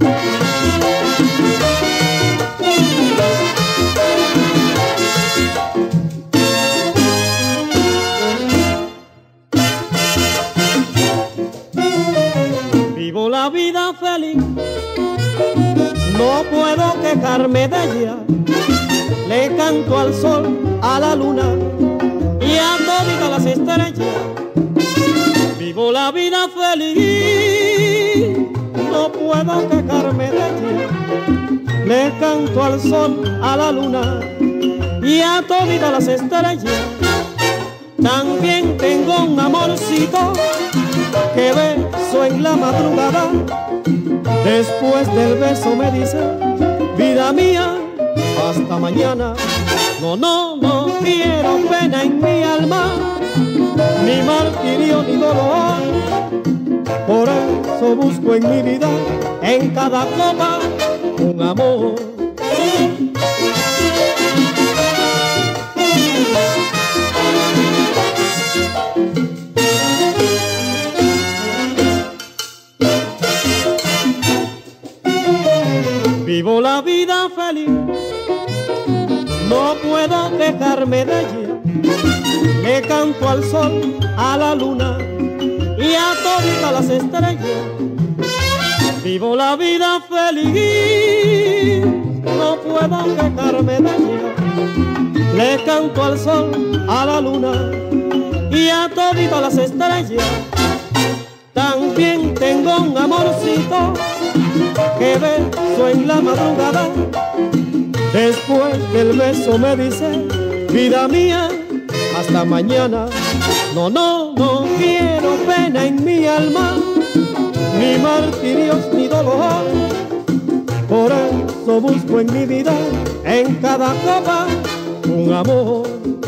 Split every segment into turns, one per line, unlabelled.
Vivo la vida feliz, no puedo quejarme de ella. Le canto al sol, a la luna y a todas las estrellas. Vivo la vida feliz, no puedo quejarme de ella. Le canto al sol, a la luna y a todas las estrellas. También tengo un amorcito que beso en la madrugada. Después del beso me dice, vida mía, hasta mañana. No, no, no quiero pena en mi alma, ni martirio ni dolor. Por eso busco en mi vida, en cada copa, un amor. Vivo la vida feliz, no puedo quejarme de ella. Le canto al sol, a la luna y a todas las estrellas. Vivo la vida feliz, no puedo quejarme de ella. Le canto al sol, a la luna y a todas las estrellas. También tengo un amorcito que beso en la madrugada. Después del beso me dice, vida mía, hasta mañana. No, no, no quiero pena en mi alma, ni martirios ni dolor. Por eso busco en mi vida, en cada copa, un amor.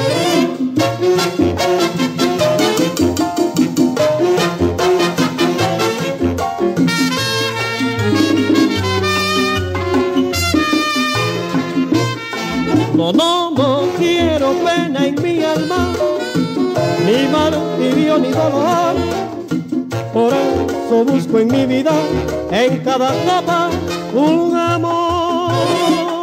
No, no, no quiero pena en mi alma, ni martirio ni dolor. Por eso busco en mi vida, en cada copa, un amor.